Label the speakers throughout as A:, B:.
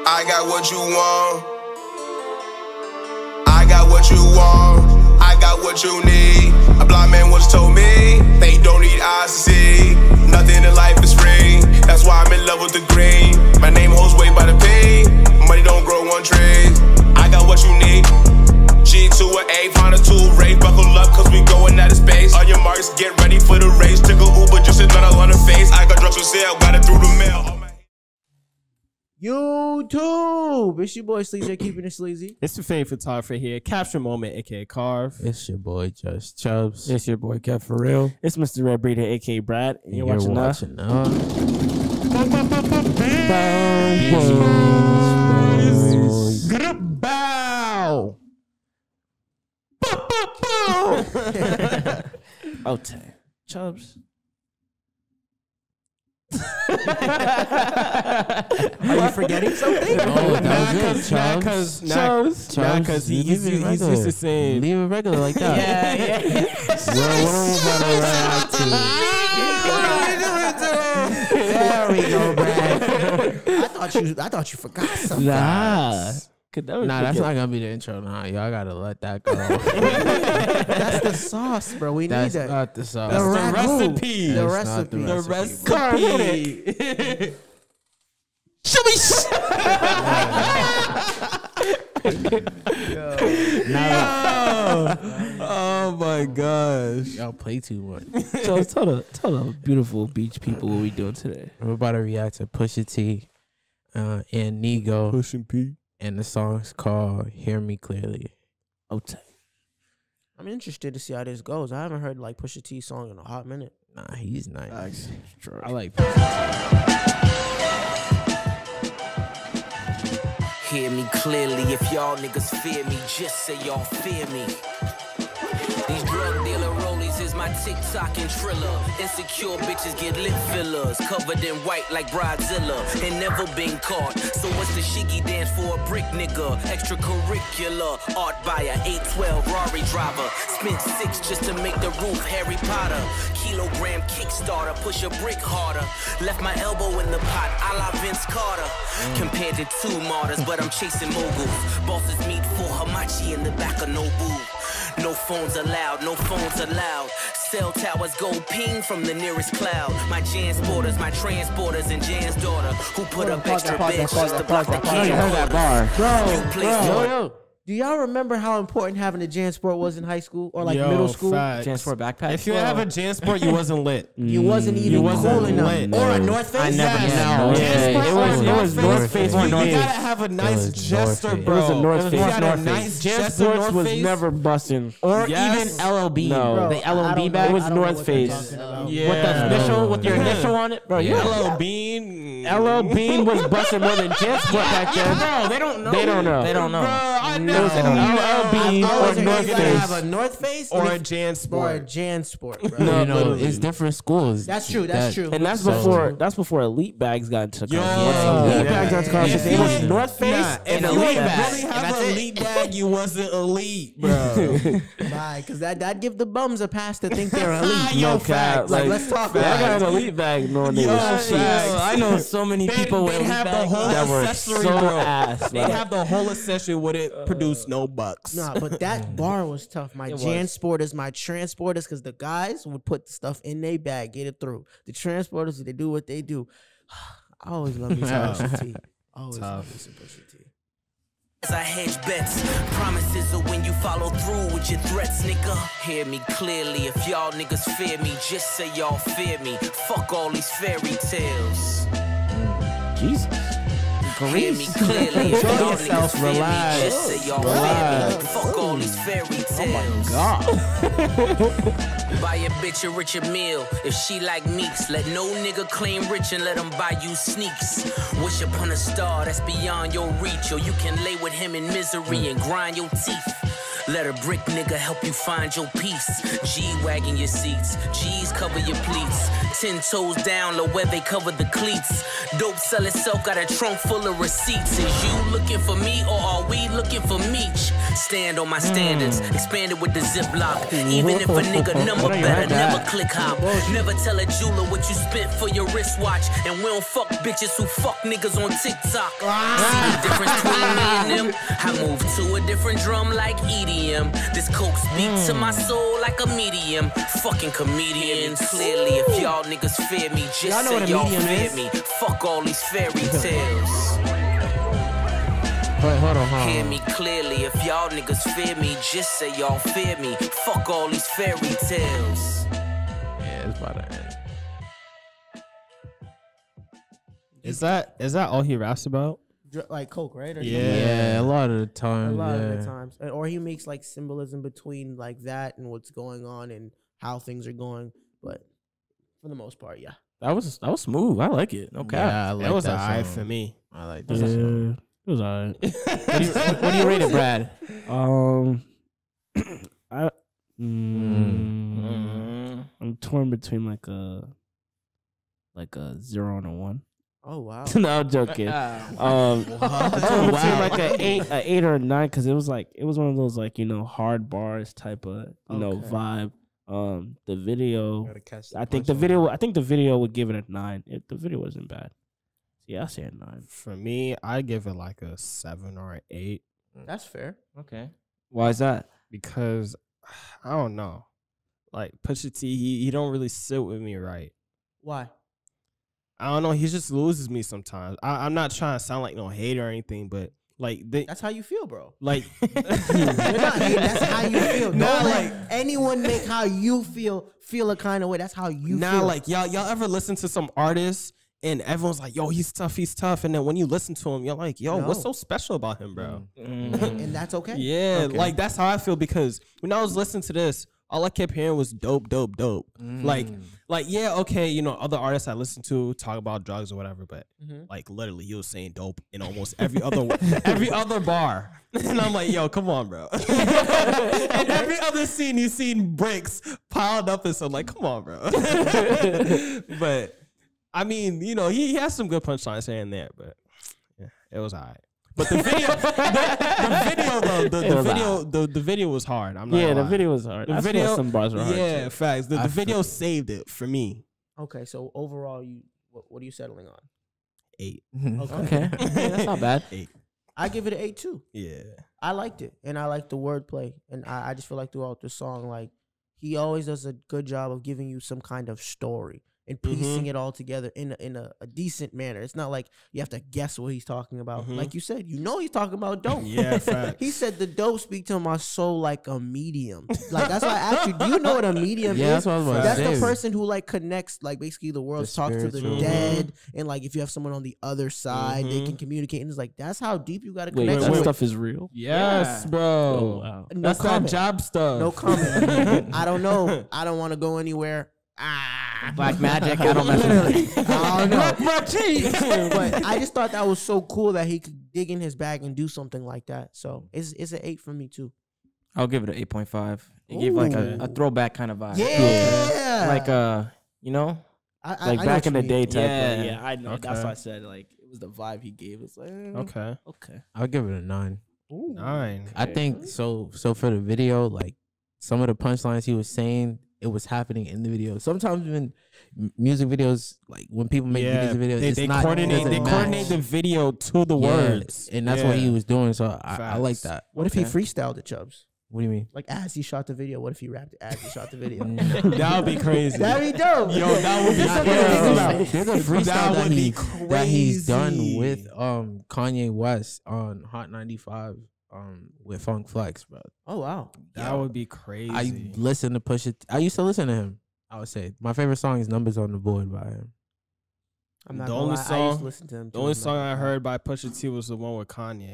A: I got what you want. I got what you want. I got what you need. A blind man once told me they don't need eyes to see. Nothing in life is free. That's why I'm in love with the green. My name holds weight by the P. Money don't grow on trees. I got what you need. G to an A, find a tool, Ray, buckle up, cause we going out of space. On your marks, get ready for the race. Took a Uber, just another on the face. I got drugs for sale, got it through the mail.
B: YouTube, it's your boy Sleazy, keeping it sleazy.
C: It's your favorite photographer here, Capture Moment, aka Carve.
D: It's your boy Just Chubbs.
E: It's your boy Kev For Real.
C: It's Mr. Red Breeder, aka Brad, and you're watching us.
D: Bow.
C: Okay, Chubbs.
B: Are you forgetting something?
D: Oh, that was it,
C: Chubbs. Because he's used to saying,
D: leave it regular like that.
C: yeah.
B: There we go, Brad. I thought you forgot something.
C: Nah,
D: that's not gonna be the intro. Nah, y'all gotta let that go.
B: That's the sauce, bro. We
D: That's
B: need that.
D: not the sauce.
C: That's the recipe.
B: The
D: That's not
B: recipe.
C: recipe.
E: Oh my gosh.
D: Y'all play too much.
C: So tell the beautiful beach people what we doing today.
D: We're about to react to Pusha T and Nigo.
E: Pushing P.
D: And the song's called Hear Me Clearly.
C: Okay.
B: I'm interested to see how this goes. I haven't heard like Pusha T song in a hot minute.
D: Nah, he's nice.
C: Sure.
D: I like Pusha
F: Hear me clearly, if y'all niggas fear me, just say y'all fear me. These drug dealer rollies is my TikTok and Triller. Insecure bitches get lip fillers, covered in white like Bridezilla, and never been caught. So what's the shiggy dance for a brick nigga? Extracurricular, art buyer, 812 Rari driver. Spent 6 just to make the roof Harry Potter. Kilogram Kickstarter, push a brick harder. Left my elbow in the pot, a la Vince Carter. Compared to 2 martyrs, but I'm chasing moguls. Bosses meet for Hamachi in the back of Nobu. No phones allowed, no phones allowed. Cell towers go ping from the nearest cloud. My Jansporters, my transporters, and Jan's daughter, who put up extra beds just to block the camcorder.
B: Bro, do y'all remember how important having a JanSport was in high school or like middle school?
C: JanSport backpack. If you didn't have a JanSport, you wasn't lit.
B: You wasn't even cool enough. Or a North Face.
C: I never it was North Face. You gotta have a nice Jester, bro.
E: It was a North Face.
C: Nice
E: JanSports was never busting.
C: Or
E: even LLB.
C: No,
E: the LLB bag was North Face.
C: Yeah.
E: With your initial on it, bro.
C: LL Bean.
E: LL Bean was busting more than JanSport back then.
C: Bro, they don't know.
E: They don't know.
C: Bro, I know.
E: LL Bean or North
B: You
E: Face.
B: have a North Face
C: Or a
B: or a
C: JanSport.
B: JanSport, bro.
D: No, no, it's different schools.
B: That's true. That's true.
E: And that's before Elite bags got into the conversation.
C: Elite
E: Bags got into the conversation. It was North Face and
C: if you
E: Elite
C: ain't
E: bag.
C: really have an elite bag, you wasn't elite, bro.
B: Right, because that give the bums a pass to think they're elite.
E: No
C: Yo,
E: cap.
B: Like, let's talk
E: I
B: about
E: got
B: it.
E: an Elite bag knowing they was cheap.
C: I
E: know so many people with
C: they
E: Elite
C: have the
E: bags
C: whole
E: that were
C: accessory,
E: so
C: bro.
E: ass.
C: They have the whole accessory with it produced no bucks.
B: Nah, but that bar was tough. My JanSporters, my transporters, because the guys would put the stuff in their bag, get it through. The transporters, they do what they do. I always love me some Pusha T. Always love me some Pusha T.
F: As I hedge bets, promises are when you follow through with your threats, nigga. Hear me clearly, if y'all niggas fear me, just say y'all fear me. Fuck all these fairy tales.
E: Jesus.
F: Hear me clearly, if y'all niggas fear me, just say y'all fear me. Fuck all these fairy tales. Buy a bitch a richer meal if she like Meeks. Let no nigga claim rich and let him buy you sneaks. Wish upon a star that's beyond your reach, or you can lay with him in misery and grind your teeth. Let a brick nigga help you find your peace. G-wagging your seats, G's cover your pleats. 10 toes down low where they cover the cleats. Dope sell itself, got a trunk full of receipts. Is you looking for me or are we looking for Meech? Stand on my standards, expanded with the Ziploc. Even if a nigga number better, never click hop. Never tell a jeweler what you spent for your wristwatch. And we don't fuck bitches who fuck niggas on TikTok. See the difference between me and them? I move to a different drum like EDM. This coke speak to my soul like a medium. Fucking comedians. Clearly, if y'all niggas fear me, just say y'all fear me. Fuck all these fairy tales.
D: Hold on.
F: Hear me clearly, if y'all niggas fear me, just say y'all fear me. Fuck all these fairy tales.
D: Yeah, it's about to end.
C: Is that all he raps about?
B: Like coke, right? Or
D: Yeah, a lot of the time.
B: a lot of the times, or he makes like symbolism between like that and what's going on and how things are going. But for the most part, yeah.
E: That was smooth. I like it. Okay.
D: Yeah, I like
C: That was
D: that
C: alright
D: song.
C: for me.
D: I like
E: Yeah,
D: that song.
E: it was alright.
D: What do you rate it, Brad?
E: I'm torn between like a 0 and a 1.
B: Oh wow.
E: No, I'm joking. I'm torn between like a 8 or a 9 because it was one of those like hard bars type of vibe. The video, I think the video would give it a 9. The video wasn't bad. Yeah, I say a 9.
C: For me, I give it like a 7 or an 8
B: That's fair.
E: Okay. Why is that?
C: because I don't know. Like Pusha T, he don't really sit with me right.
B: Why?
C: I don't know. He just loses me sometimes. I'm not trying to sound like no hater or anything, but like
B: That's how you feel, bro.
C: like
B: You're not hating. That's how you feel.
C: Nah,
B: Don't
C: like-
B: let anyone make how you feel a kind of way. That's how you
C: now
B: feel.
C: like y'all ever listen to some artists and everyone's like, yo, he's tough, and then when you listen to him, you're like, yo, what's so special about him, bro?
B: and that's okay.
C: Yeah,
B: Okay.
C: like that's how I feel because when I was listening to this, all I kept hearing was dope. Like yeah, okay, other artists I listen to talk about drugs or whatever, but like literally he was saying dope in almost every other bar. And I'm like, yo, come on, bro. And every other scene he's seen bricks piled up and so I'm like, come on, bro. But I mean, he has some good punchlines here and there, but yeah, it was all right. But the video was hard. I'm not
E: Yeah,
C: gonna
E: the
C: lie.
E: video was hard.
C: The video,
E: some bars were hard.
C: yeah,
E: too.
C: facts. The video saved it for me.
B: Okay, so overall, what are you settling on?
C: 8.
E: Okay. That's not bad.
C: 8.
B: I give it an 8 too.
C: Yeah.
B: I liked it, and I liked the wordplay, and I just feel like throughout the song, like he always does a good job of giving you some kind of story and piecing it all together in a decent manner. It's not like you have to guess what he's talking about. Like you said, he's talking about dope.
C: Yeah, facts.
B: He said the dope speak to my soul like a medium. Like that's why I asked you, do you know what a medium
D: Yeah,
B: is?
D: that's what I was about to
B: That's
D: say.
B: the person who like connects, like basically the world
D: The
B: talks to the
D: spiritual.
B: dead, and like if you have someone on the other side, they can communicate. And it's like that's how deep you got to
E: Wait,
B: connect.
E: that
B: with.
E: stuff is real.
C: Yes, bro.
E: Oh, wow.
B: No
C: That's
B: comment.
C: that job stuff.
B: No comment. I don't know. I don't want to go anywhere.
E: Black magic. I don't mess with it.
B: I don't know. But I just thought that was so cool that he could dig in his bag and do something like that. So it's an 8 for me too.
G: I'll give it an 8.5. It gave like a throwback kind of vibe.
B: Yeah.
G: Like
B: I
E: Like
B: know
E: back
B: what
E: in
B: you
E: the
B: mean.
E: day type.
G: Yeah.
E: Yeah, I know. That's
C: Okay.
E: why I said like it was the vibe he gave. It's like
C: Okay.
E: okay.
D: I'll give it a 9.
C: 9.
D: I think so for the video, like some of the punchlines he was saying, it was happening in the video. Sometimes when music videos, like when people make music videos,
C: they
D: not
C: coordinate the video to the words,
D: and that's what he was doing. So I like
C: Facts.
D: that.
B: What if he freestyled it, Chubbs?
D: What do you mean?
B: Like as he shot the video, what if he rapped it as he shot the video?
C: That would be crazy.
B: That'd be dope.
C: Yo, that would be
D: There's a freestyle
C: That would be
D: that he's done
C: crazy.
D: with Kanye West on Hot 95 with Funk Flex, bro.
B: Oh wow.
C: That would be crazy.
D: I listen to Pusha. I used to listen to him. I would say my favorite song is "Numbers on the Board" by him.
B: I'm not
C: The
B: gonna
C: only
B: lie, I used
C: song-
B: to listen to him.
C: the only song I heard by Pusha T was the one with Kanye.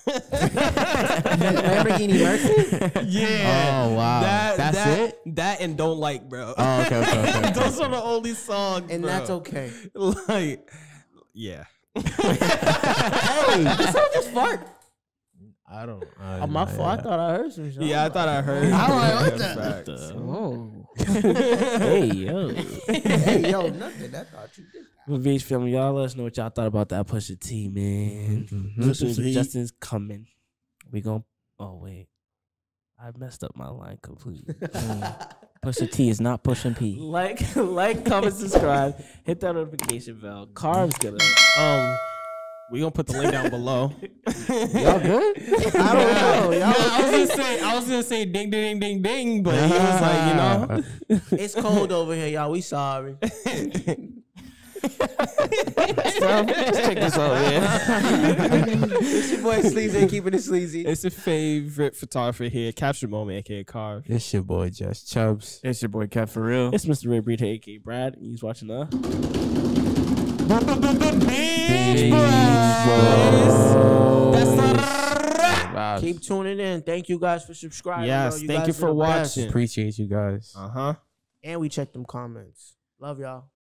B: Lamborghini Mercy.
C: Yeah.
D: Oh wow, that's it.
C: That and Don't Like, bro.
D: Oh okay.
C: Those are the only songs,
B: And
C: bro.
B: that's okay.
C: Like, yeah.
B: Hey, this song just fart. I don't. My fault. I thought I heard some shit.
C: Yeah, I thought I heard.
B: I'm like, what the?
E: Oh. Hey, yo.
B: Hey, yo, nothing. I thought you did that.
E: Well, Beach family, y'all let us know what y'all thought about that Pusha T, man. Justin's coming. We gon' oh, wait. I messed up my line completely.
G: Pusha T is not pushing P.
E: Like, comment, subscribe, hit that notification bell. Carm's gonna.
C: We gonna put the link down below.
B: Y'all good? I don't know. Y'all
C: I was gonna say ding ding ding ding, but he was like, you know,
B: it's cold over here, y'all. We sorry.
E: Let's check this out, man.
B: It's your boy Sleazy, keeping it sleazy.
C: It's your favorite photographer here, Capture Moment, aka Carve.
D: It's your boy Just Chubbs.
G: It's your boy Cat for real.
E: It's Mr. Ray Breed, aka Brad. And he's watching us.
B: Keep tuning in. Thank you guys for subscribing.
C: Yes, thank you for watching.
D: Appreciate you guys.
C: Uh-huh.
B: And we check them comments. Love y'all.